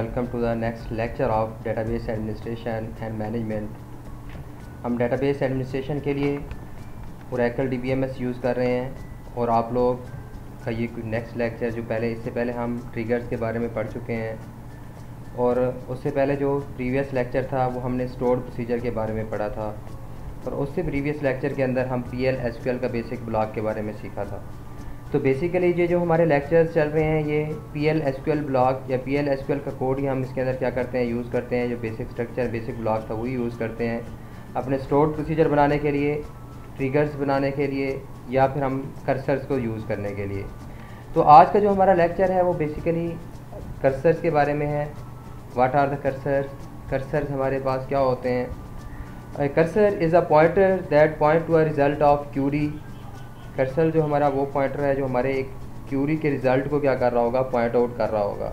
welcome to the next lecture of database administration and management। हम database administration के लिए Oracle DBMS use कर रहे हैं और आप लोग का ये नेक्स्ट लेक्चर जो इससे पहले हम ट्रिगर्स के बारे में पढ़ चुके हैं और उससे पहले जो प्रीवियस लेक्चर था वो हमने स्टोर्ड प्रोसीजर के बारे में पढ़ा था और उससे प्रीवियस लेक्चर के अंदर हम PL SQL का बेसिक ब्लॉक के बारे में सीखा था। तो बेसिकली ये जो हमारे लेक्चर्स चल रहे हैं ये PL SQL ब्लॉक या PL SQL का कोड ही हम इसके अंदर क्या करते हैं यूज़ करते हैं। जो बेसिक स्ट्रक्चर बेसिक ब्लॉक था वही यूज़ करते हैं अपने स्टोर्ड प्रोसीजर बनाने के लिए, ट्रिगर्स बनाने के लिए या फिर हम कर्सर्स को यूज़ करने के लिए। तो आज का जो हमारा लेक्चर है वो बेसिकली कर्सर्स के बारे में है। What are the cursors? Cursors हमारे पास क्या होते हैं? Cursor is a pointer that point to a result of query. Cursor जो हमारा वो पॉइंटर है जो हमारे एक क्यूरी के रिज़ल्ट को क्या कर रहा होगा, पॉइंट आउट कर रहा होगा।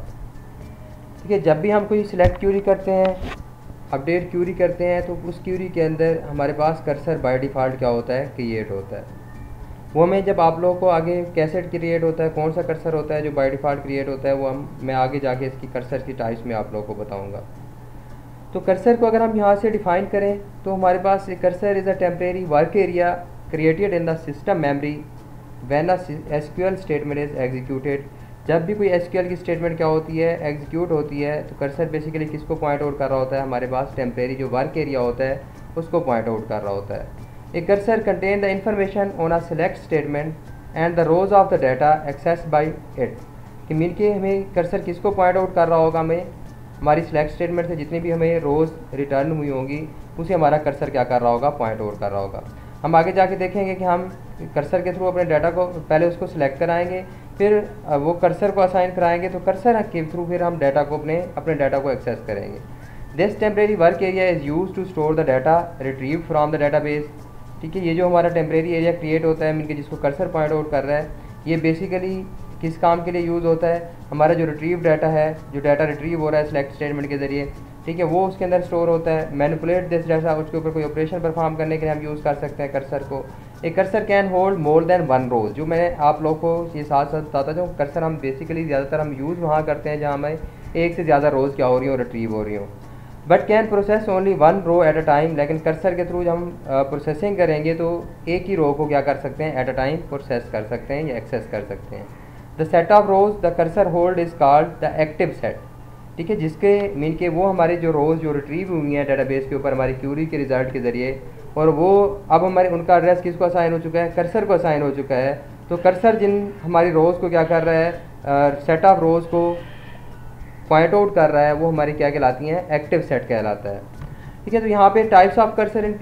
ठीक है, जब भी हम कोई सिलेक्ट क्यूरी करते हैं, अपडेट क्यूरी करते हैं, तो उस क्यूरी के अंदर हमारे पास कर्सर बाय डिफ़ॉल्ट क्या होता है, क्रिएट होता है। वो मैं जब आप लोगों को आगे कैसे क्रिएट होता है, कौन सा कर्सर होता है जो बाय डिफ़ॉल्ट क्रिएट होता है, वो मैं आगे जाके इसकी कर्सर की टाइप्स में आप लोगों को बताऊँगा। तो कर्सर को अगर हम यहाँ से डिफ़ाइन करें तो हमारे पास cursor is a temporary work area created in the system memory when a SQL statement is executed. जब भी कोई SQL की स्टेटमेंट क्या होती है, एग्जीक्यूट होती है, तो कर्सर बेसिकली किसको पॉइंट आउट कर रहा होता है, हमारे पास टेम्परेरी जो वर्क एरिया होता है उसको पॉइंट आउट कर रहा होता है। A cursor contain the information on a select statement and the rows of the data access by it. कि मीन के हमें कर्सर किसको पॉइंट आउट कर रहा होगा, हमें हमारी सिलेक्ट स्टेटमेंट से जितनी भी हमें रोज़ रिटर्न हुई होंगी उसे हमारा कर्सर क्या कर रहा होगा, पॉइंट आउट कर रहा होगा। हम आगे जाके देखेंगे कि हम कर्सर के थ्रू अपने डाटा को पहले उसको सिलेक्ट कराएंगे, फिर वो कर्सर को असाइन कराएंगे, तो कर्सर के थ्रू फिर हम डाटा को अपने डाटा को एक्सेस करेंगे। This temporary work area is use to store the data retrieve from the database. ठीक है, ये जो हमारा टेम्परेरी एरिया क्रिएट होता है मीन के जिसको कर्सर पॉइंट आउट कर रहा है, ये बेसिकली किस काम के लिए यूज़ होता है, हमारा जो रिट्रीव डाटा है, जो डाटा रिट्रीव हो रहा है सिलेक्ट स्टेटमेंट के ज़रिए, ठीक है, वो उसके अंदर स्टोर होता है। मैनिपुलेट दिस डाटा, उसके ऊपर कोई ऑपरेशन परफॉर्म करने के लिए हम यूज़ कर सकते हैं कर्सर को। एक cursor can hold more than one rows. जो मैंने आप लोगों को ये साथ साथ बताता जो कर्सर हम बेसिकली ज़्यादातर हम यूज़ वहाँ करते हैं जहाँ हमें एक से ज़्यादा रोज़ क्या हो रही हो, रिट्रीव हो रही हो। But can process only one row at a time. लेकिन कर्सर के थ्रू जब हम प्रोसेसिंग करेंगे तो एक ही रो को क्या कर सकते हैं, एट अ टाइम प्रोसेस कर सकते हैं या एक्सेस कर सकते हैं। The set of rows the cursor hold is called the active set. ठीक है, जिसके मीन के वो हमारे जो रोज़ जो रिट्रीव हुई हैं डाटाबेस के ऊपर हमारी क्यूरी के रिज़ल्ट के ज़रिए, और वो अब हमारे उनका एड्रेस किसको असाइन हो चुका है, कर्सर को असाइन हो चुका है। तो कर्सर जिन हमारी रोज़ को क्या कर रहा है, सेट ऑफ रोज़ को पॉइंट आउट कर रहा है, वो हमारी क्या कहलाती हैं, एक्टिव सेट कहलाता है। ठीक है, तो यहाँ पे types of cursor in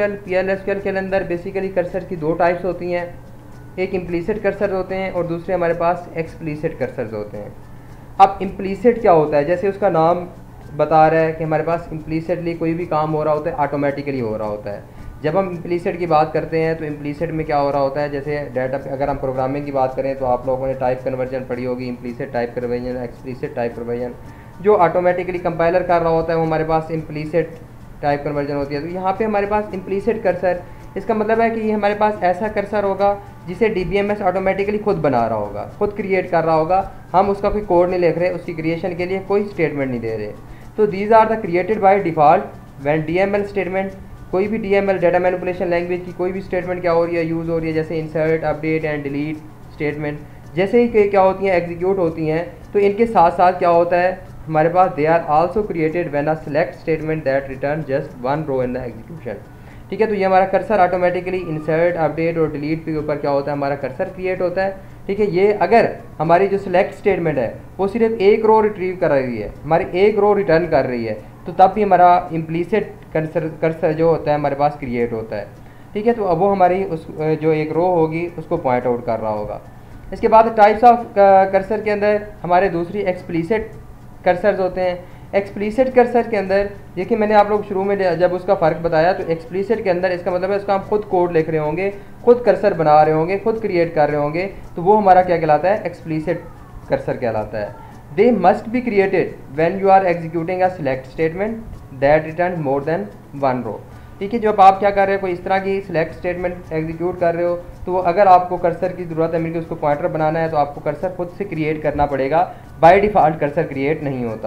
PL SQL के अंदर बेसिकली कर्सर की दो टाइप्स होती हैं। एक इम्प्लीसिट कर्सर होते हैं और दूसरे हमारे पास एक्सप्लीसिट कर्सर होते हैं। अब इम्प्लीसिट क्या होता है, जैसे उसका नाम बता रहा है कि हमारे पास इम्प्लीसिटली कोई भी काम हो रहा होता है, ऑटोमेटिकली हो रहा होता है। जब हम इम्प्लीसिट की बात करते हैं तो इम्प्लीसिट में क्या हो रहा होता है, जैसे डाटा अगर हम प्रोग्रामिंग की बात करें तो आप लोगों ने टाइप कन्वर्जन पढ़ी होगी, implicit type conversion, explicit type conversion. जो ऑटोमेटिकली कंपाइलर कर रहा होता है वो हमारे पास इम्प्लीसिट टाइप कन्वर्जन होती है। तो यहाँ पे हमारे पास इम्प्लीसिट कर्सर, इसका मतलब है कि ये हमारे पास ऐसा कर्सर होगा जिसे DBMS ऑटोमेटिकली खुद बना रहा होगा, खुद क्रिएट कर रहा होगा। हम उसका कोई कोड नहीं लिख रहे, उसकी क्रिएशन के लिए कोई स्टेटमेंट नहीं दे रहे। तो these are the created by default when DML statement, कोई भी DML डाटा मैनिपुलेशन लैंग्वेज की कोई भी स्टेटमेंट क्या हो रही है, यूज़ हो रही है, जैसे insert, update and delete statement, जैसे ही क्या होती हैं, एग्जीक्यूट होती हैं, तो इनके साथ साथ क्या होता है हमारे पास, they are also created when a select statement that return just one row in the execution. ठीक है, तो ये हमारा कर्सर ऑटोमेटिकली इंसर्ट, अपडेट और डिलीट के ऊपर क्या होता है, हमारा कर्सर क्रिएट होता है। ठीक है, ये अगर हमारी जो सिलेक्ट स्टेटमेंट है वो सिर्फ एक रो रिट्रीव कर रही है, हमारी एक रो रिटर्न कर रही है, तो तब भी हमारा इम्प्लीसिट कर्सर जो होता है हमारे पास क्रिएट होता है। ठीक है, तो अब वो हमारी उस जो एक रो होगी उसको पॉइंट आउट कर रहा होगा। इसके बाद टाइप्स ऑफ कर्सर के अंदर हमारे दूसरी एक्सप्लीसिट कर्सर्स होते हैं। एक्सप्लीसिट कर्सर के अंदर देखिए, मैंने आप लोग शुरू में जब उसका फ़र्क बताया, तो एक्सप्लीसिट के अंदर इसका मतलब है उसका हम खुद कोड लिख रहे होंगे, खुद कर्सर बना रहे होंगे, खुद क्रिएट कर रहे होंगे, तो वो हमारा क्या कहलाता है, एक्सप्लीसिट कर्सर कहलाता है। They must be created when you are executing a select statement that return more than one row. ठीक है, जब आप क्या कर रहे हो, कोई इस तरह की सिलेक्ट स्टेटमेंट एग्जीक्यूट कर रहे हो, तो वो अगर आपको कर्सर की ज़रूरत है, मिलकर उसको पॉइंटर बनाना है, तो आपको कर्सर खुद से क्रिएट करना पड़ेगा। बाय डिफ़ॉल्ट कर्सर क्रिएट नहीं होता।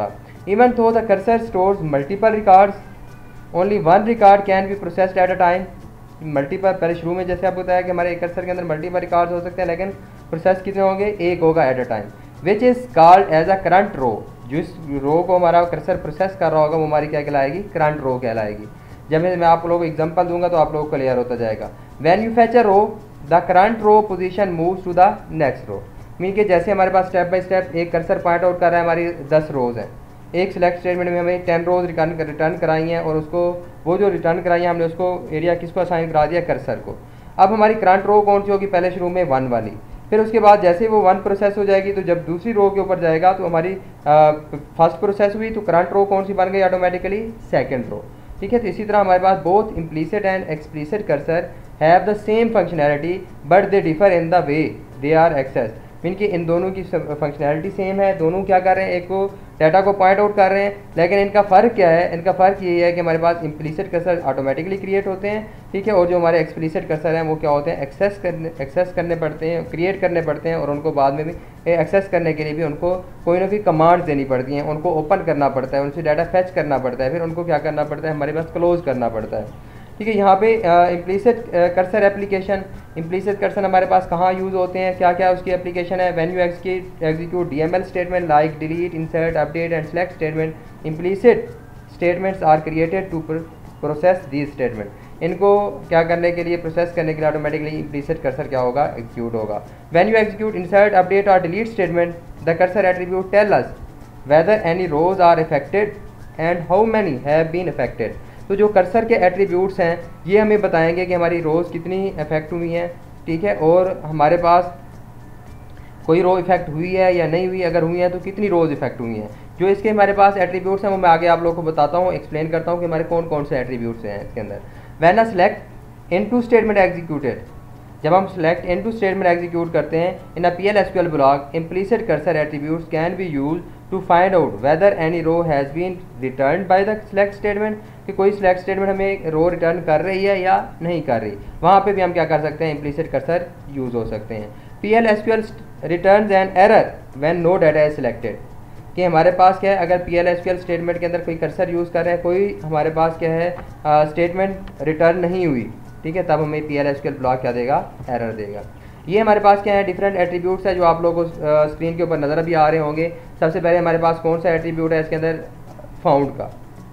Even though the cursor stores multiple records, only one record can be processed at a time. Multiple, पहले शुरू में जैसे आपको बताया कि हमारे कर्सर के अंदर मल्टीपल रिकॉर्ड्स हो सकते हैं, लेकिन प्रोसेस कितने होंगे, एक होगा at a time, which is called as a current row. जिस रो को हमारा कर्सर प्रोसेस कर रहा होगा वो हमारी क्या कहलाएगी, करंट रो कहलाएगी। जब मैं आप लोगों को एग्जांपल दूंगा तो आप लोगों को क्लियर होता जाएगा। When you fetch a row the current row position moves to the next row. Mean के जैसे हमारे पास स्टेप बाय स्टेप एक कर्सर पॉइंट आउट कर रहा है, हमारी 10 रोज़ हैं, एक सिलेक्ट स्टेटमेंट में हमें 10 रोज़ रिटर्न कराई हैं, और उसको वो जो रिटर्न कराई है हमने उसको एरिया किसको असाइन करा दिया, कर्सर को। अब हमारी करंट रो कौन सी होगी, पहले शुरू में 1 वाली, फिर उसके बाद जैसे वो 1 प्रोसेस हो जाएगी तो जब दूसरी रो के ऊपर जाएगा तो हमारी फर्स्ट प्रोसेस हुई तो करंट रो कौन सी बन गई, ऑटोमेटिकली सेकंड रो। ठीक है, तो इसी तरह हमारे पास both implicit and explicit cursor have the same functionality but they differ in the way they are access. Mean कि इन दोनों की फंक्शनैलिटी सेम है, दोनों क्या कर रहे हैं, एक को डाटा को पॉइंट आउट कर रहे हैं, लेकिन इनका फ़र्क क्या है, इनका फ़र्क ये है कि हमारे पास इम्प्लीसिट कर्सर ऑटोमेटिकली क्रिएट होते हैं, ठीक है, और जो हमारे एक्सप्लिसिट कर्सर हैं वो क्या होते हैं, एक्सेस करने पड़ते हैं, क्रिएट करने पड़ते हैं, और उनको बाद में भी एक्सेस करने के लिए भी उनको कोई ना कोई कमांड्स देनी पड़ती हैं, उनको ओपन करना पड़ता है, उनसे डाटा फैच करना पड़ता है, फिर उनको क्या करना पड़ता है, हमारे पास क्लोज करना पड़ता है। ठीक है, यहाँ पे implicit cursor application, implicit cursor हमारे पास कहाँ यूज़ होते हैं, क्या क्या उसकी एप्लीकेशन है। When you execute DML statement like delete, insert, update and select statement, implicit statements are created to process these statement. इनको क्या करने के लिए, प्रोसेस करने के लिए ऑटोमेटिकली इम्प्लीसिट कर्सर क्या होगा, एग्जीक्यूट होगा। When you execute insert, update और delete statement the cursor attribute tell us whether any rows are affected and how many have been affected. तो जो कर्सर के एट्रीब्यूट्स हैं ये हमें बताएंगे कि हमारी रोज़ कितनी इफेक्ट हुई हैं, ठीक है, और हमारे पास कोई रो इफेक्ट हुई है या नहीं हुई, अगर हुई है तो कितनी रोज़ इफेक्ट हुई हैं। जो इसके हमारे पास एट्रीब्यूट्स हैं वो मैं आगे आप लोगों को बताता हूँ, एक्सप्लेन करता हूँ कि हमारे कौन कौन से एट्रीब्यूट्स हैं इसके अंदर। When a select into statement executed, जब हम सिलेक्ट इनटू स्टेटमेंट एग्जीक्यूट करते हैं in a PL/SQL block, implicit cursor attributes can be use to find out whether any row has been return by the select statement, कि कोई select statement हमें रो return कर रही है या नहीं कर रही। वहाँ पे भी हम क्या कर सकते हैं, इम्प्लीसिट कर्सर यूज़ हो सकते हैं। PL/SQL returns an error when no data is selected, कि हमारे पास क्या है, अगर PL/SQL स्टेटमेंट के अंदर कोई कर्सर यूज़ कर रहे हैं, कोई हमारे पास क्या है स्टेटमेंट रिटर्न नहीं हुई, ठीक है, तब हमें PL/SQL ब्लॉक क्या देगा, एरर देगा। ये हमारे पास क्या है, डिफरेंट एट्रीब्यूट्स है जो आप लोगों को स्क्रीन के ऊपर नज़र भी आ रहे होंगे। सबसे पहले हमारे पास कौन सा एट्रीब्यूट है इसके अंदर, फाउंड का।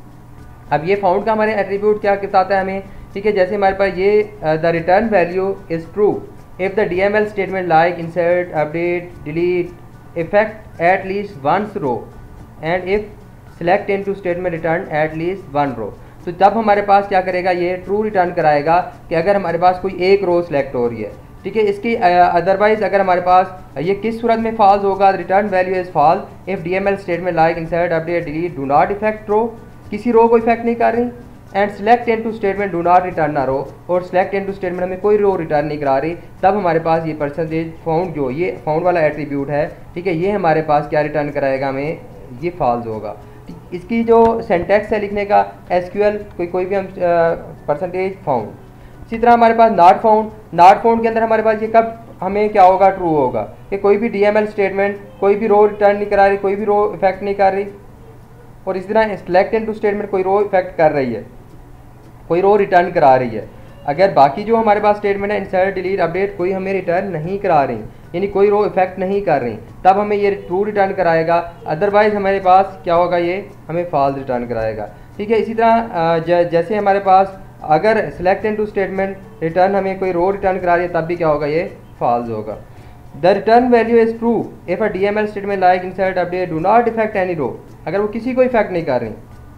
अब ये फाउंड का हमारे एट्रीब्यूट क्या बताता है हमें, ठीक है, जैसे हमारे पास ये the return value is true if the DML statement like insert, update, delete effect at least once row and if select into statement return at least 1 row. तो तब हमारे पास क्या करेगा, ये ट्रू रिटर्न कराएगा कि अगर हमारे पास कोई एक रो सेलेक्ट हो रही है, ठीक है। इसकी अदरवाइज अगर हमारे पास ये किस सूरत में फॉल्स होगा, return value is false if DML statement like insert, update, delete do not effect row, किसी रो को इफेक्ट नहीं कर रही, and select into statement do not return a row, और सेलेक्ट इनटू स्टेटमेंट हमें कोई रो रिटर्न नहीं करा रही, तब हमारे पास ये परसेंटेज फाउंड, जो ये फाउंड वाला एट्रीब्यूट है, ठीक है, ये हमारे पास क्या रिटर्न कराएगा, हमें ये फॉल्स होगा। इसकी जो सिंटैक्स है लिखने का, SQL कोई भी हम परसेंटेज फाउंड। इसी तरह हमारे पास नॉट फाउंड, नॉट फाउंड के अंदर हमारे पास ये कब हमें क्या होगा, ट्रू होगा कि कोई भी DML स्टेटमेंट कोई भी रो रिटर्न नहीं करा रही, कोई भी रो इफेक्ट नहीं कर रही, और इस तरह सेलेक्ट इनटू स्टेटमेंट कोई रो इफेक्ट कर रही है, कोई रो रिटर्न करा रही है। अगर बाकी जो हमारे पास स्टेटमेंट है इंसर्ट, डिलीट, अपडेट कोई हमें रिटर्न नहीं करा रही, यानी कोई रो इफेक्ट नहीं कर रही, तब हमें ये ट्रू रिटर्न कराएगा, अदरवाइज हमारे पास क्या होगा, ये हमें फॉल्स रिटर्न कराएगा, ठीक है। इसी तरह जैसे हमारे पास अगर सेलेक्ट इनटू स्टेटमेंट रिटर्न हमें कोई रो रिटर्न करा रही है, तब भी क्या होगा, ये फॉल्स होगा। The return value is true if a DML statement like insert, update do not effect any row, अगर वो किसी को इफेक्ट नहीं कर रही,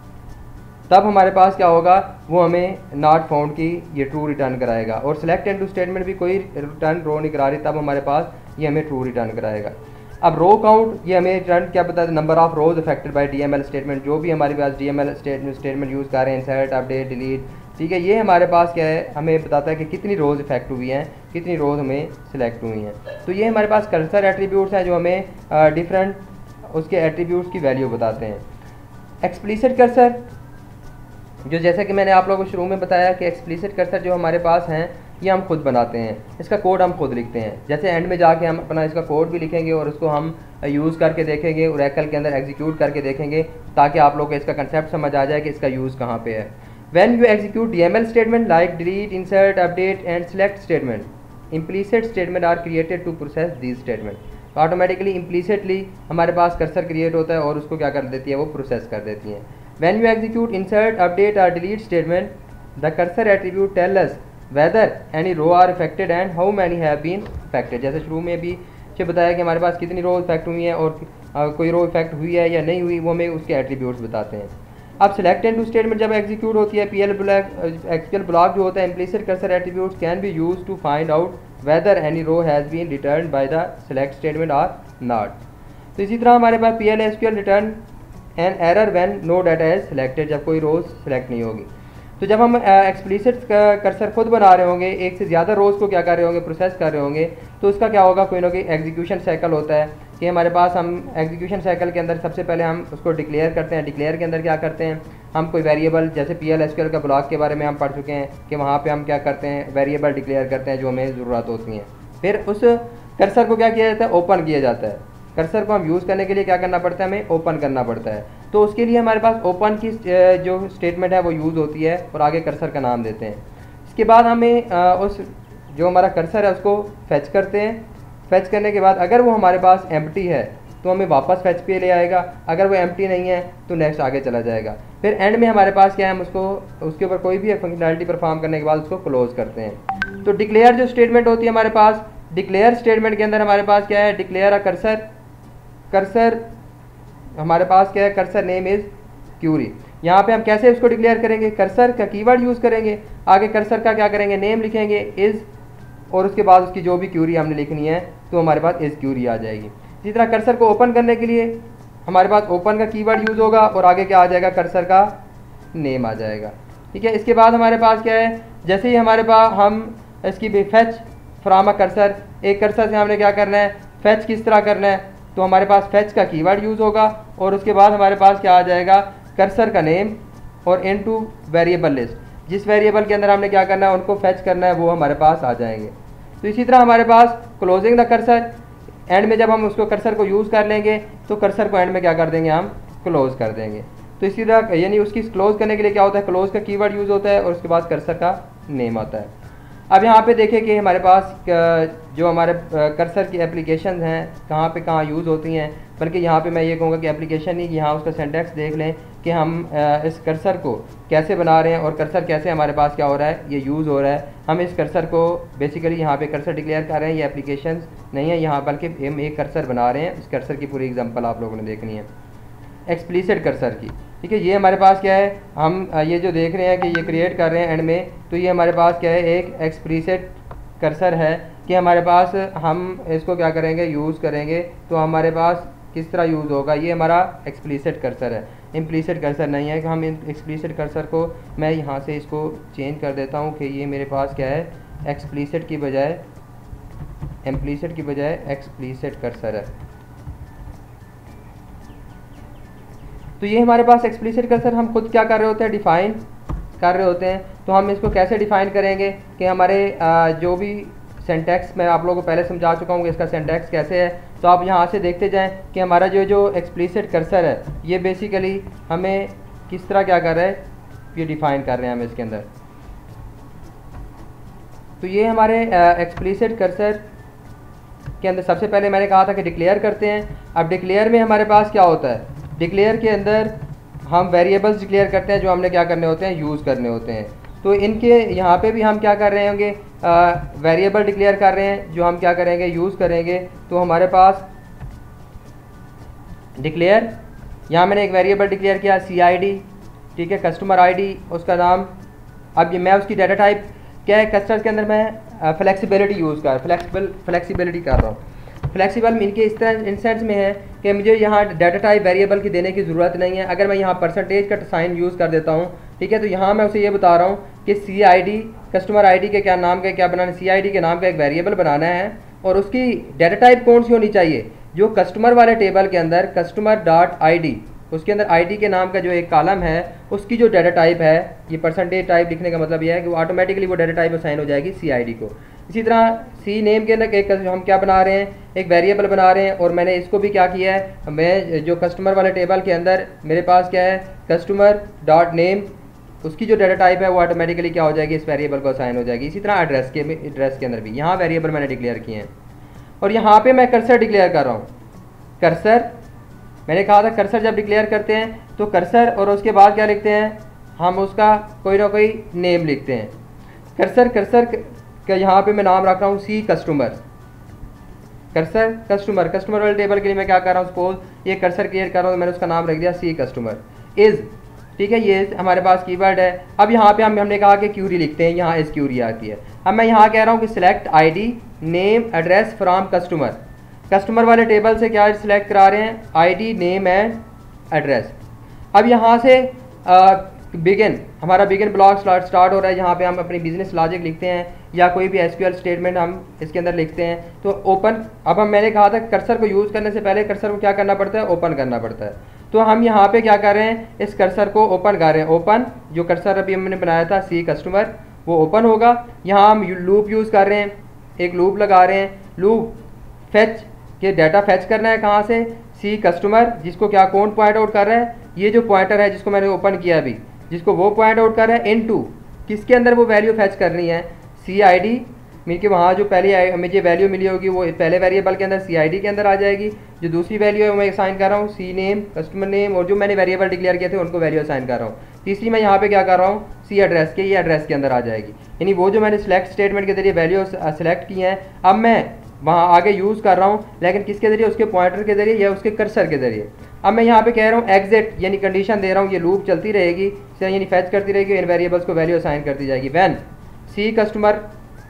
तब हमारे पास क्या होगा, वो हमें नॉट फाउंड की ये ट्रू रिटर्न कराएगा, और सेलेक्ट इनटू स्टेटमेंट भी कोई रिटर्न रो नहीं करा रही, तब हमारे पास ये हमें ट्रू रिटर्न कराएगा। अब रो काउंट, ये हमें रिटर्न क्या बताता है, number of rows affected by DML statement, जो भी हमारे पास DML स्टेटमेंट यूज़ कर रहे हैं, इंसर्ट, अपडेट, डिलीट, ठीक है, ये हमारे पास क्या है, हमें बताता है कि कितनी रोज़ इफेक्ट हुई हैं, कितनी रोज़ हमें सिलेक्ट हुई हैं। तो ये हमारे पास कर्सर एट्रीब्यूट्स हैं जो हमें डिफरेंट उसके एट्रीब्यूट्स की वैल्यू बताते हैं। एक्सप्लिसिट कर्सर, जो जैसा कि मैंने आप लोगों को शुरू में बताया कि एक्सप्लिसिट कर्सर जो हमारे पास हैं, ये हम खुद बनाते हैं, इसका कोड हम खुद लिखते हैं। जैसे एंड में जाके हम अपना इसका कोड भी लिखेंगे और उसको हम यूज़ करके देखेंगे, ओरेकल के अंदर एग्जीक्यूट करके देखेंगे, ताकि आप लोगों को इसका कंसेप्ट समझ आ जाए कि इसका यूज़ कहाँ पे है। When you execute DML statement like delete, insert, update and select statement, implicit statement are created to process these statement. तो ऑटोमेटिकली इम्प्लीसिटली हमारे पास कर्सर क्रिएट होता है और उसको क्या कर देती है, वो प्रोसेस कर देती है। When you execute insert, update or delete statement, the cursor attribute tell us whether any row are affected and how many have been affected. जैसे शुरू में भी बताया कि हमारे पास कितनी रो इफेक्ट हुई हैं और कोई रो इफेक्ट हुई है या नहीं हुई, वो हमें उसके एट्रीब्यूट्स बताते हैं। अब सेलेक्ट एंड टू स्टेटमेंट जब एग्जीक्यूट होती है, एक्चुअल ब्लॉक जो होता है implicit cursor attributes can be use to find out whether any row has been return by the select statement और नॉट। तो इसी तरह हमारे पास PL/SQL return an error when no data is selected, जब कोई रोज सेलेक्ट नहीं होगी। तो जब हम एक्सप्लिसिट कर्सर खुद बना रहे होंगे, एक से ज़्यादा रोज़ को क्या कर रहे होंगे, प्रोसेस कर रहे होंगे, तो उसका क्या होगा, कोई ना कोई एग्जीक्यूशन साइकिल होता है कि हमारे पास हम एग्जीक्यूशन साइकिल के अंदर सबसे पहले हम उसको डिक्लेयर करते हैं। डिक्लेयर के अंदर क्या करते हैं, हम कोई वेरिएबल, जैसे PL/SQL का ब्लॉक के बारे में हम पढ़ चुके हैं कि वहाँ पे हम क्या करते हैं, वेरिएबल डिक्लेयर करते हैं जो हमें ज़रूरत होती हैं। फिर उस कर्सर को क्या किया जाता है, ओपन किया जाता है। कर्सर को हम यूज़ करने के लिए क्या करना पड़ता है, हमें ओपन करना पड़ता है। तो उसके लिए हमारे पास ओपन की जो स्टेटमेंट है वो यूज़ होती है और आगे कर्सर का नाम देते हैं। इसके बाद हमें उस जो हमारा कर्सर है उसको फेच करते हैं। फेच करने के बाद अगर वो हमारे पास एम्प्टी है तो हमें वापस फेच पे ले आएगा, अगर वो एम्प्टी नहीं है तो नेक्स्ट आगे चला जाएगा। फिर एंड में हमारे पास क्या है, हम उसको उसके ऊपर कोई भी फंक्शनैलिटी परफॉर्म करने के बाद उसको क्लोज करते हैं। तो डिक्लेयर जो स्टेटमेंट होती है हमारे पास, डिक्लेयर स्टेटमेंट के अंदर हमारे पास क्या है, डिक्लेयर अ कर्सर। कर्सर हमारे पास क्या है, कर्सर नेम इज़ क्यूरी। यहाँ पे हम कैसे उसको डिक्लेयर करेंगे, कर्सर का कीवर्ड यूज़ करेंगे, आगे कर्सर का क्या करेंगे, नेम लिखेंगे इज़, और उसके बाद उसकी जो भी क्यूरी हमने लिखनी है तो हमारे पास इज़ क्यूरी आ जाएगी। इसी तरह कर्सर को ओपन करने के लिए हमारे पास ओपन का कीवर्ड यूज़ होगा और आगे क्या आ जाएगा, कर्सर का नेम आ जाएगा। ठीक है, इसके बाद हमारे पास क्या है, जैसे ही हमारे पास हम इसकी भी फेच फ्रॉम अ कर्सर, एक कर्सर से हमने क्या करना है, फेच किस तरह करना है, तो हमारे पास फेच का कीवर्ड यूज़ होगा और उसके बाद हमारे पास क्या आ जाएगा, कर्सर का नेम और इनटू वेरिएबल लिस्ट, जिस वेरिएबल के अंदर हमने क्या करना है, उनको फेच करना है, वो हमारे पास आ जाएंगे। तो इसी तरह हमारे पास क्लोजिंग द कर्सर, एंड में जब हम उसको कर्सर को यूज़ कर लेंगे तो कर्सर को एंड में क्या कर देंगे, हम क्लोज कर देंगे। तो इसी तरह यानी उसकी क्लोज करने के लिए क्या होता है, क्लोज का कीवर्ड यूज़ होता है और उसके बाद कर्सर का नेम आता है। अब यहाँ पे देखें कि हमारे पास जो हमारे कर्सर की एप्लीकेशन हैं कहाँ पे कहाँ यूज़ होती हैं, बल्कि यहाँ पे मैं ये कहूँगा कि एप्लीकेशन नहीं, यहाँ उसका सिंटैक्स देख लें कि हम इस कर्सर को कैसे बना रहे हैं और कर्सर कैसे हमारे पास क्या हो रहा है, ये यूज़ हो रहा है। हम इस कर्सर को बेसिकली यहाँ पे कर्सर डिक्लेयर कर रहे हैं, ये एप्लीकेशन नहीं है यहाँ, बल्कि हम एक कर्सर बना रहे हैं। इस कर्सर की पूरी एग्जाम्पल आप लोगों ने देखनी है एक्सप्लिसिट कर्सर की। ठीक है, ये हमारे पास क्या है, हम ये जो देख रहे हैं कि ये क्रिएट कर रहे हैं एंड में, तो ये हमारे पास क्या है, एक एक्सप्लिसिट कर्सर है कि हमारे पास हम इसको क्या करेंगे, यूज़ करेंगे। तो हमारे पास किस तरह यूज़ होगा, ये हमारा एक्सप्लिसिट कर्सर है, इम्प्लिसिट कर्सर नहीं है। कि हम एक्सप्लिसिट कर्सर को मैं यहाँ से इसको चेंज कर देता हूँ कि ये मेरे पास क्या है, एक्सप्लिसिट की बजाय इम्प्लिसिट की बजाय एक्सप्लिसिट कर्सर है। तो ये हमारे पास एक्सप्लिसिट कर्सर हम खुद क्या कर रहे होते हैं, डिफ़ाइन कर रहे होते हैं। तो हम इसको कैसे डिफ़ाइन करेंगे कि हमारे जो भी सिंटैक्स मैं आप लोगों को पहले समझा चुका हूँ कि इसका सिंटैक्स कैसे है। तो आप यहाँ से देखते जाएं कि हमारा जो एक्सप्लिसिट कर्सर है ये बेसिकली हमें किस तरह क्या कर रहा है, ये डिफ़ाइन कर रहे हैं हम इसके अंदर। तो ये हमारे एक्सप्लिसिट कर्सर के अंदर सबसे पहले मैंने कहा था कि डिक्लेयर करते हैं। अब डिक्लेयर में हमारे पास क्या होता है, डिक्लेयर के अंदर हम वेरिएबल्स डिक्लेयर करते हैं जो हमने क्या करने होते हैं, यूज़ करने होते हैं। तो इनके यहाँ पे भी हम क्या कर रहे होंगे, वेरिएबल डिक्लेयर कर रहे हैं जो हम क्या करेंगे, यूज़ करेंगे। तो हमारे पास डिक्लेयर, यहाँ मैंने एक वेरिएबल डिक्लेयर किया CID, ठीक है, कस्टमर ID उसका नाम। अब ये मैं उसकी डाटा टाइप क्या है, कस्टमर के अंदर मैं फ्लेक्सिबिलिटी यूज़ कर फ्लेक्सिबिलिटी कर रहा हूँ। फ्लेक्सिबल इनके इस तरह इंसेंस में है कि मुझे यहाँ डाटा टाइप वेरिएबल की देने की ज़रूरत नहीं है। अगर मैं यहाँ परसेंटेज का साइन यूज़ कर देता हूँ, ठीक है, तो यहाँ मैं उसे ये बता रहा हूँ कि CID कस्टमर ID के क्या नाम का क्या बनाना है, CID के नाम का एक वेरिएबल बनाना है और उसकी डाटा टाइप कौन सी होनी चाहिए, जो कस्टमर वाले टेबल के अंदर कस्टमर.id उसके अंदर आईडी के नाम का जो एक कॉलम है उसकी जो डाटा टाइप है, ये परसेंटेज टाइप लिखने का मतलब ये है कि वो ऑटोमेटिकली वो डाटा टाइप असाइन हो जाएगी सी आई डी को। इसी तरह सी नेम के अंदर एक हम क्या बना रहे हैं, एक वेरिएबल बना रहे हैं, और मैंने इसको भी क्या किया है, मैं जो कस्टमर वाले टेबल के अंदर मेरे पास क्या है, कस्टमर डॉट नेम, उसकी जो डाटा टाइप है वो ऑटोमेटिकली क्या हो जाएगी, इस वेरिएबल को असाइन हो जाएगी। इसी तरह एड्रेस के अंदर भी यहाँ वेरिएबल मैंने डिक्लेयर किए हैं, और यहाँ पे मैं कर्सर डिक्लेयर कर रहा हूँ। कर्सर मैंने कहा था कर्सर जब डिक्लेयर करते हैं तो कर्सर और उसके बाद क्या लिखते हैं, हम उसका कोई ना कोई नेम लिखते हैं। कर्सर का यहाँ पे मैं नाम रख रहा हूँ सी कस्टमर। कर्सर कस्टमर वाले टेबल के लिए मैं क्या कर रहा हूँ, सपोज ये कर्सर क्रिएट कर रहा हूँ तो मैंने उसका नाम रख दिया सी कस्टमर। इज़, ठीक है, ये हमारे पास कीवर्ड है। अब यहाँ पे हमने कहा कि क्यूरी लिखते हैं, यहाँ इस क्यूरी आती है। अब मैं यहाँ कह रहा हूँ कि select ID name address from customer. Customer वाले टेबल से क्या सिलेक्ट करा रहे हैं, आईडी नेम एंड एड्रेस। अब यहाँ से बिगिन, हमारा बिगिन ब्लॉक स्टार्ट हो रहा है, जहाँ पे हम अपनी बिजनेस लॉजिक लिखते हैं या कोई भी एसक्यूएल स्टेटमेंट हम इसके अंदर लिखते हैं। तो ओपन, अब मैंने कहा था कर्सर को यूज़ करने से पहले कर्सर को क्या करना पड़ता है, ओपन करना पड़ता है। तो हम यहाँ पे क्या कर रहे हैं, इस कर्सर को ओपन कर रहे हैं। ओपन, जो कर्सर अभी हमने बनाया था सी कस्टमर, वो ओपन होगा। यहाँ हम लूप यूज़ कर रहे हैं, एक लूप लगा रहे हैं। लूप फेच के डाटा फेच करना है कहाँ से, सी कस्टमर, जिसको क्या कौन पॉइंट आउट कर रहा है, ये जो पॉइंटर है जिसको मैंने ओपन किया अभी, जिसको वो पॉइंट आउट कर रहा है इनटू, किसके अंदर वो वैल्यू फेच करनी है, सी आई डी, मीन के वहाँ जो पहले मुझे वैल्यू मिली होगी वो पहले वेरिएबल के अंदर सी आई डी के अंदर आ जाएगी। जो दूसरी वैल्यू है वो मैं असाइन कर रहा हूँ सी नेम कस्टमर नेम, और जो मैंने वेरिएबल डिक्लेयर किए थे उनको वैल्यू असाइन कर रहा हूँ। तीसरी मैं यहाँ पे क्या कर रहा हूँ, सी एड्रेस के, ये एड्रेस के अंदर आ जाएगी। यानी वो जो मैंने सिलेक्ट स्टेटमेंट के जरिए वैल्यू सेलेक्ट की हैं, अब मैं वहाँ आगे यूज़ कर रहा हूँ, लेकिन किसके ज़रिए, उसके पॉइंटर के ज़रिए या उसके कर्सर के ज़रिए। अब मैं यहाँ पे कह रहा हूँ एग्जिट, यानी कंडीशन दे रहा हूँ, ये लूप चलती रहेगी, यानी फैच करती रहेगी, इन वेरिएबल्स को वैल्यू असाइन करती जाएगी। व्हेन सी कस्टमर,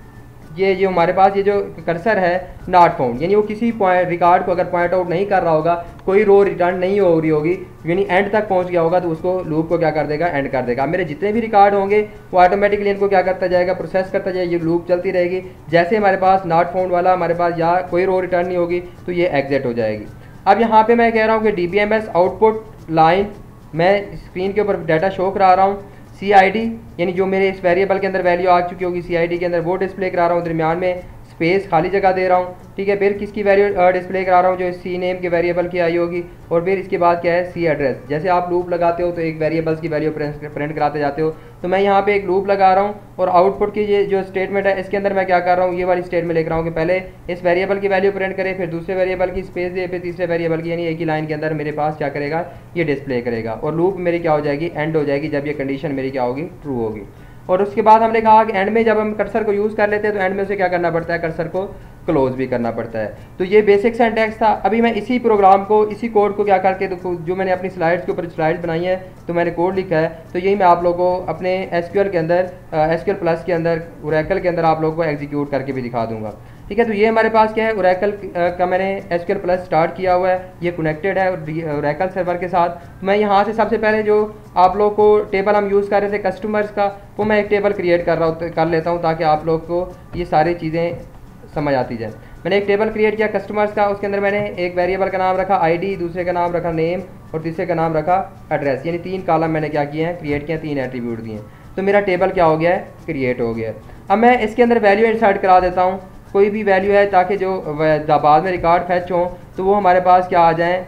ये जो हमारे पास ये जो कर्सर है नॉट फाउंड, यानी वो किसी पॉइंट रिकॉर्ड को अगर पॉइंट आउट नहीं कर रहा होगा, कोई रो रिटर्न नहीं हो रही होगी, यानी एंड तक पहुंच गया होगा, तो उसको लूप को क्या कर देगा, एंड कर देगा। मेरे जितने भी रिकॉर्ड होंगे वो ऑटोमेटिकली इनको क्या करता जाएगा, प्रोसेस करता जाएगा, ये लूप चलती रहेगी। जैसे हमारे पास नॉट फाउंड वाला हमारे पास या कोई रो रिटर्न नहीं होगी तो ये एग्जिट हो जाएगी। अब यहाँ पे मैं कह रहा हूँ कि DBMS आउटपुट लाइन, मैं स्क्रीन के ऊपर डाटा शो करा रहा हूँ। CID यानी जो मेरे इस वेरिएबल के अंदर वैल्यू आ चुकी होगी CID के अंदर, वो डिस्प्ले करा रहा हूँ। दरमियान में स्पेस खाली जगह दे रहा हूँ, ठीक है। फिर किसकी वैल्यू डिस्प्ले करा रहा हूँ, जो सी नेम के वेरिएबल की आई होगी, और फिर इसके बाद क्या है, सी एड्रेस। जैसे आप लूप लगाते हो तो एक वेरिएबल्स की वैल्यू प्रिंट कराते जाते हो, तो मैं यहाँ पे एक लूप लगा रहा हूँ, और आउटपुट की ये जो स्टेटमेंट है इसके अंदर मैं क्या कर रहा हूँ, ये वाली स्टेटमेंट लिख रहा हूँ कि पहले इस वेरिएबल की वैल्यू प्रिंट करे, फिर दूसरे वेरिएबल की स्पेस दे, फिर तीसरे वेरिएबल की, यानी एक ही लाइन के अंदर मेरे पास क्या करेगा, ये डिस्प्ले करेगा। और लूप मेरी क्या हो जाएगी, एंड हो जाएगी, जब ये कंडीशन मेरी क्या होगी, ट्रू होगी। और उसके बाद हमने कहा कि एंड में जब हम कर्सर को यूज़ कर लेते हैं तो एंड में उसे क्या करना पड़ता है, कर्सर को क्लोज भी करना पड़ता है। तो ये बेसिक सिंटैक्स था। अभी मैं इसी प्रोग्राम को, इसी कोड को क्या करके, तो जो मैंने अपनी स्लाइड्स के ऊपर स्लाइड्स बनाई है तो मैंने कोड लिखा है, तो यही मैं आप लोगों को अपने SQL के अंदर, SQL प्लस के अंदर, ओरेकल के अंदर आप लोगों को एग्जीक्यूट करके भी दिखा दूंगा, ठीक है। तो ये हमारे पास क्या है, ओरेकल का मैंने SQL प्लस स्टार्ट किया हुआ है, ये कनेक्टेड है ओरेकल सर्वर के साथ। तो मैं यहाँ से सबसे पहले जो आप लोग को टेबल हम यूज़ कर रहे थे कस्टमर्स का, वो मैं एक टेबल क्रिएट कर लेता हूँ, ताकि आप लोग को ये सारी चीज़ें समझ आती जाए। मैंने एक टेबल क्रिएट किया कस्टमर्स का, उसके अंदर मैंने एक वेरिएबल का नाम रखा आईडी, दूसरे का नाम रखा नेम, और तीसरे का नाम रखा एड्रेस, यानी 3 कॉलम मैंने क्या किए हैं, क्रिएट किए, 3 एट्रीब्यूट दिए। तो मेरा टेबल क्या हो गया है, क्रिएट हो गया है। अब मैं इसके अंदर वैल्यू इंसर्ट करा देता हूँ, कोई भी वैल्यू है, ताकि जो बाद में रिकॉर्ड फैच हो तो वो हमारे पास क्या आ जाए।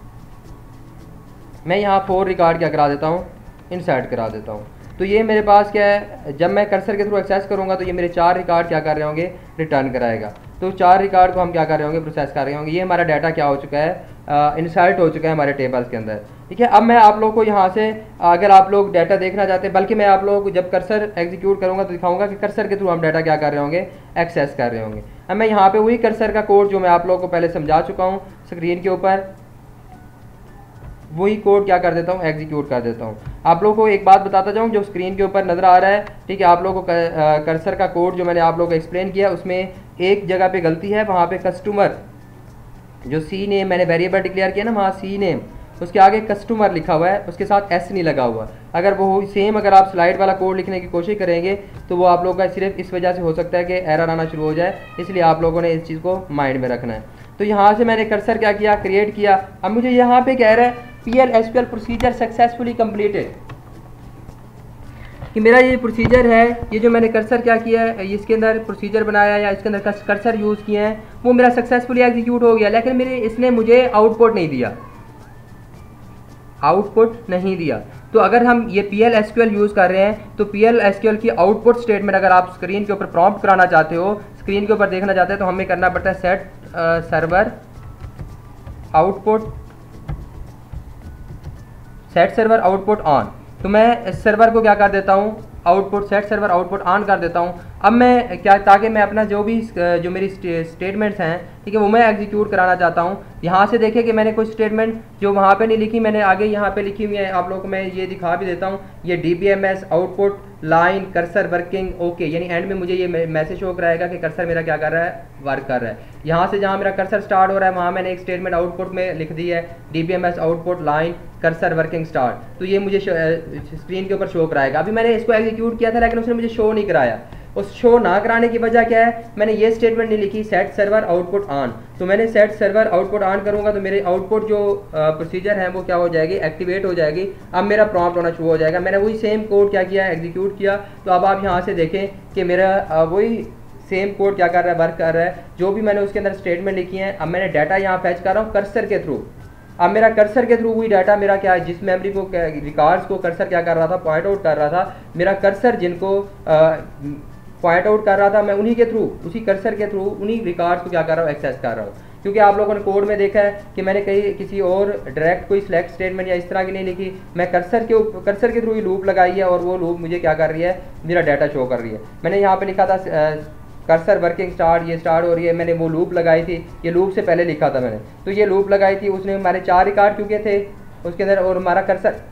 मैं यहाँ 4 रिकॉर्ड क्या करा देता हूँ, इंसर्ट करा देता हूँ। तो ये मेरे पास क्या है, जब मैं कर्सर के थ्रू एक्सेस करूँगा तो ये मेरे 4 रिकॉर्ड क्या कर रहे होंगे, रिटर्न कराएगा। तो 4 रिकॉर्ड को हम क्या कर रहे होंगे, प्रोसेस कर रहे होंगे। ये हमारा डाटा क्या हो चुका है, इंसर्ट हो चुका है हमारे टेबल्स के अंदर, ठीक है। अब मैं आप लोग को यहाँ से, अगर आप लोग डाटा देखना चाहते हैं, बल्कि मैं आप लोगों को जब कर्सर एग्जीक्यूट करूँगा तो दिखाऊंगा कि कर्सर के थ्रू हम डाटा क्या कर रहे होंगे, एक्सेस कर रहे होंगे। अब मैं यहाँ पे वही कर्सर का कोड जो मैं आप लोगों को पहले समझा चुका हूँ स्क्रीन के ऊपर, वही कोड क्या कर देता हूँ, एग्जीक्यूट कर देता हूँ। आप लोगों को एक बात बताता जाऊँ, जो स्क्रीन के ऊपर नज़र आ रहा है, ठीक है, आप लोगों को कर्सर का कोड जो मैंने आप लोगों को एक्सप्लेन किया, उसमें एक जगह पे गलती है, वहाँ पे कस्टमर जो सी नेम मैंने वेरिएबल डिक्लेयर किया ना, वहाँ सी नेम, उसके आगे कस्टमर लिखा हुआ है, उसके साथ एस नहीं लगा हुआ। अगर वो सेम अगर आप स्लाइड वाला कोड लिखने की कोशिश करेंगे तो वो आप लोगों का सिर्फ इस वजह से हो सकता है कि एरर आना शुरू हो जाए, इसलिए आप लोगों ने इस चीज़ को माइंड में रखना है। तो यहाँ से मैंने कर्सर क्या किया, क्रिएट किया। अब मुझे यहाँ पे कह रहा है PL-SQL प्रोसीजर सक्सेसफुली कंप्लीटेड, कि मेरा ये प्रोसीजर है, ये जो मैंने कर्सर क्या किया है, इसके अंदर प्रोसीजर बनाया या इसके अंदर कर्सर यूज़ किए हैं, वो मेरा सक्सेसफुली एग्जीक्यूट हो गया, लेकिन मेरे इसने मुझे आउटपुट नहीं दिया, आउटपुट नहीं दिया। तो अगर हम ये PL-SQL यूज़ कर रहे हैं तो PL-SQL की आउटपुट स्टेटमेंट अगर आप स्क्रीन के ऊपर प्रॉम्प्ट कराना चाहते हो, स्क्रीन के ऊपर देखना चाहते हैं, तो हमें करना पड़ता है सेट सर्वर आउटपुट ऑन। तो मैं इस सर्वर को क्या कर देता हूँ, output set server output on कर देता हूँ। अब मैं क्या, ताकि मैं अपना जो मेरी स्टेटमेंट्स हैं, ठीक है, वो मैं एग्जीक्यूट कराना चाहता हूँ। यहाँ से देखिए कि मैंने कुछ स्टेटमेंट जो वहाँ पे नहीं लिखी, मैंने आगे यहाँ पे लिखी हुई है, आप लोगों को मैं ये दिखा भी देता हूँ। ये DBMS output line cursor working okay, यानी एंड में मुझे ये मैसेज शो कराएगा कि कर्सर मेरा क्या कर रहा है, वर्क कर रहा है। यहाँ से जहाँ मेरा कर्सर स्टार्ट हो रहा है वहाँ मैंने एक स्टेटमेंट आउटपुट में लिख दी है DBMS output line cursor working start, तो ये मुझे स्क्रीन के ऊपर शो कराएगा। अभी मैंने इसको एग्जीक्यूट किया था लेकिन उसने मुझे शो नहीं कराया। उस शो ना कराने की वजह क्या है, मैंने ये स्टेटमेंट नहीं लिखी सेट सर्वर आउटपुट ऑन। तो मैंने सेट सर्वर आउटपुट ऑन करूंगा तो मेरे आउटपुट जो प्रोसीजर है वो क्या हो जाएगी, एक्टिवेट हो जाएगी। अब मेरा प्रॉम्प्ट होना शुरू हो जाएगा। मैंने वही सेम कोड क्या किया, एग्जीक्यूट किया। तो अब आप यहाँ से देखें कि मेरा वही सेम कोड क्या कर रहा है, वर्क कर रहा है। जो भी मैंने उसके अंदर स्टेटमेंट लिखी है, अब मैंने डाटा यहाँ फैच कर रहा हूँ कर्सर के थ्रू। अब मेरा कर्सर के थ्रू हुई डाटा मेरा क्या है, जिस मेमोरी को रिकॉर्ड्स को कर्सर क्या कर रहा था, पॉइंट आउट कर रहा था। मेरा कर्सर जिनको पॉइंट आउट कर रहा था, मैं उन्हीं के थ्रू, उसी कर्सर के थ्रू उन्हीं रिकॉर्ड्स को क्या कर रहा हूँ, एक्सेस कर रहा हूँ। क्योंकि आप लोगों ने कोड में देखा है कि मैंने कहीं किसी और डायरेक्ट कोई सिलेक्ट स्टेटमेंट या इस तरह की नहीं लिखी, मैं कर्सर के थ्रू ही लूप लगाई है और वो लूप मुझे क्या कर रही है, मेरा डाटा शो कर रही है। मैंने यहाँ पे लिखा था कर्सर वर्किंग स्टार्ट, ये स्टार्ट हो रही है, मैंने वो लूप लगाई थी, ये लूप से पहले लिखा था मैंने, तो ये लूप लगाई थी। उसने हमारे 4 रिकॉर्ड चुके थे उसके अंदर, और हमारा कर्सर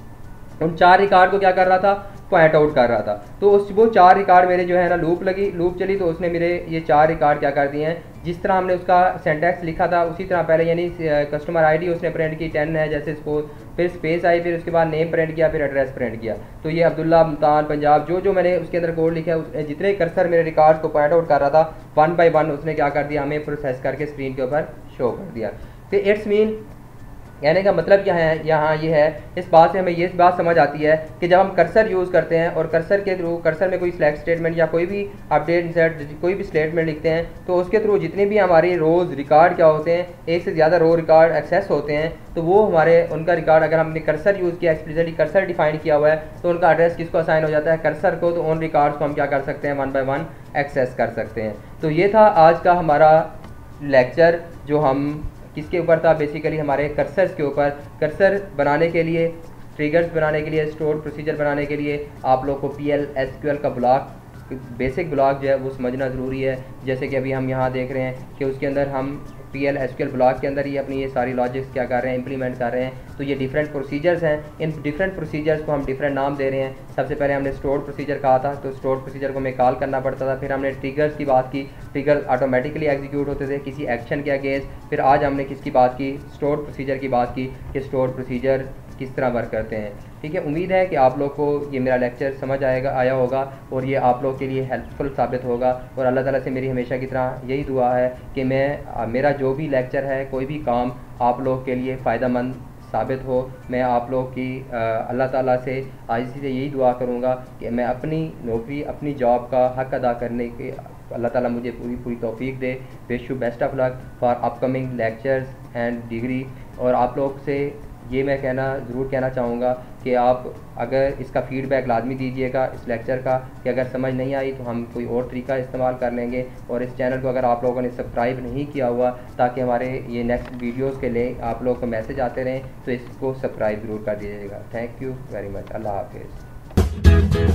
उन 4 रिकॉर्ड को क्या कर रहा था, पॉइंट आउट कर रहा था। तो वो 4 रिकॉर्ड मेरे जो है ना लूप चली, तो उसने मेरे ये 4 रिकॉर्ड क्या कर दिए हैं, जिस तरह हमने उसका सिंटैक्स लिखा था उसी तरह पहले, यानी कस्टमर आईडी उसने प्रिंट की 10 है जैसे इसको, फिर स्पेस आई, फिर उसके बाद नेम प्रिंट किया, फिर एड्रेस प्रिंट किया। तो ये अब्दुल्ला, मुल्तान, पंजाब, जो मैंने उसके अंदर कोड लिखा है, जितने कर्सर मेरे रिकॉर्ड को पॉइंट आउट कर रहा था 1 बाय 1 उसने क्या कर दिया, हमें प्रोसेस करके स्क्रीन के ऊपर शो कर दिया। तो इट्स मीन कहने का मतलब क्या है यहाँ ये है, इस बात से हमें ये बात समझ आती है कि जब हम कर्सर यूज़ करते हैं और कर्सर के थ्रू, कर्सर में कोई सिलेक्ट स्टेटमेंट या कोई भी अपडेट इंसर्ट कोई भी स्टेटमेंट लिखते हैं, तो उसके थ्रू जितने भी हमारे रोज़ रिकॉर्ड क्या होते हैं, एक से ज़्यादा रो रिकॉर्ड एक्सेस होते हैं, तो वो हमारे उनका रिकॉर्ड अगर हमने कर्सर यूज़ किया, एक्सप्लिसिटली कर्सर डिफाइन किया हुआ है, तो उनका एड्रेस किसको असाइन हो जाता है, कर्सर को। तो उन रिकॉर्ड्स को हम क्या कर सकते हैं, 1 बाय 1 एक्सेस कर सकते हैं। तो ये था आज का हमारा लेक्चर, जो हम किसके ऊपर था, बेसिकली हमारे कर्सर्स के ऊपर। कर्सर बनाने के लिए, ट्रिगर्स बनाने के लिए, स्टोर प्रोसीजर बनाने के लिए आप लोग को PL-SQL का ब्लॉक, बेसिक ब्लॉक जो है वो समझना ज़रूरी है। जैसे कि अभी हम यहाँ देख रहे हैं कि उसके अंदर हम PL-SQL ब्लॉक के अंदर ही अपनी ये सारी लॉजिक्स क्या कर रहे हैं, इंप्लीमेंट कर रहे हैं। तो ये डिफरेंट प्रोसीजर्स हैं, इन डिफरेंट प्रोसीजर्स को हम डिफरेंट नाम दे रहे हैं। सबसे पहले हमने स्टोर प्रोसीजर कहा था, तो स्टोर प्रोसीजर को हमें कॉल करना पड़ता था। फिर हमने ट्रिगर्स की बात की, ट्रिगर ऑटोमेटिकली एग्जीक्यूट होते थे किसी एक्शन के अगेंस्ट। फिर आज हमने किसकी बात की, स्टोर प्रोसीजर की बात की कि स्टोर प्रोसीजर किस तरह वर्क करते हैं। ठीक है, उम्मीद है कि आप लोग को ये मेरा लेक्चर समझ आया होगा और ये आप लोग के लिए हेल्पफुल साबित होगा। और अल्लाह ताला से मेरी हमेशा की तरह यही दुआ है कि मेरा जो भी लेक्चर है, कोई भी काम आप लोग के लिए फ़ायदेमंद साबित हो। मैं आप लोग की अल्लाह ताला से आजिज़ी से यही दुआ करूँगा कि मैं अपनी नौकरी, अपनी जॉब का हक़ अदा करने के अल्लाह ताला मुझे पूरी तौफीक दे। Wish you best of luck for upcoming lectures and degree. और आप लोग से ये मैं ज़रूर कहना चाहूँगा कि आप अगर इसका फ़ीडबैक लाजमी दीजिएगा इस लेक्चर का, कि अगर समझ नहीं आई तो हम कोई और तरीका इस्तेमाल कर लेंगे। और इस चैनल को अगर आप लोगों ने सब्सक्राइब नहीं किया हुआ, ताकि हमारे ये नेक्स्ट वीडियोस के लिए आप लोग को मैसेज आते रहें, तो इसको सब्सक्राइब ज़रूर कर दीजिएगा। Thank you very much. अल्लाह हाफिज़।